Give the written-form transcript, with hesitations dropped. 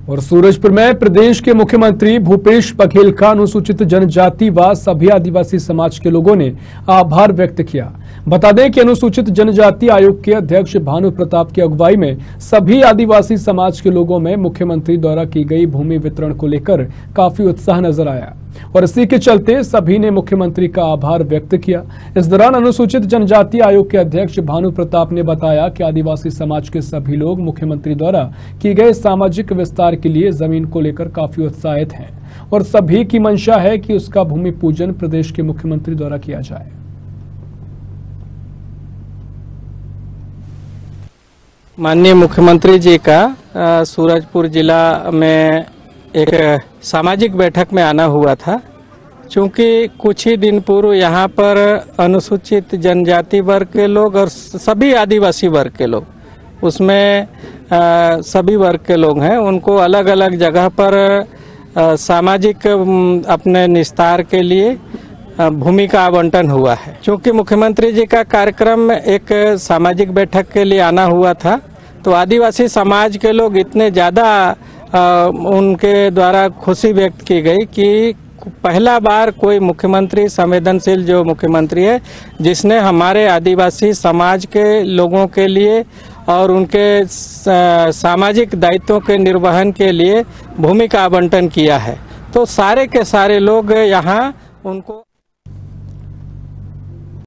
और सूरजपुर में प्रदेश के मुख्यमंत्री भूपेश बघेल का अनुसूचित जनजाति व सभी आदिवासी समाज के लोगों ने आभार व्यक्त किया। बता दें कि अनुसूचित जनजाति आयोग के अध्यक्ष भानु प्रताप की अगुवाई में सभी आदिवासी समाज के लोगों में मुख्यमंत्री द्वारा की गई भूमि वितरण को लेकर काफी उत्साह नजर आया और इसी के चलते सभी ने मुख्यमंत्री का आभार व्यक्त किया। इस दौरान अनुसूचित जनजाति आयोग के अध्यक्ष भानु प्रताप ने बताया कि आदिवासी समाज के सभी लोग मुख्यमंत्री द्वारा की गए सामाजिक विस्तार के लिए जमीन को लेकर काफी उत्साहित हैं और सभी की मंशा है कि उसका भूमि पूजन प्रदेश के मुख्यमंत्री द्वारा किया जाए। माननीय मुख्यमंत्री जी का सूरजपुर जिला में एक सामाजिक बैठक में आना हुआ था। चूंकि कुछ ही दिन पूर्व यहाँ पर अनुसूचित जनजाति वर्ग के लोग और सभी आदिवासी वर्ग के लोग, उसमें सभी वर्ग के लोग हैं, उनको अलग अलग जगह पर सामाजिक अपने निस्तार के लिए भूमि का आवंटन हुआ है। क्योंकि मुख्यमंत्री जी का कार्यक्रम एक सामाजिक बैठक के लिए आना हुआ था, तो आदिवासी समाज के लोग इतने ज़्यादा उनके द्वारा खुशी व्यक्त की गई कि पहला बार कोई मुख्यमंत्री, संवेदनशील जो मुख्यमंत्री है, जिसने हमारे आदिवासी समाज के लोगों के लिए और उनके सामाजिक दायित्वों के निर्वहन के लिए भूमि का आवंटन किया है। तो सारे के सारे लोग यहाँ उनको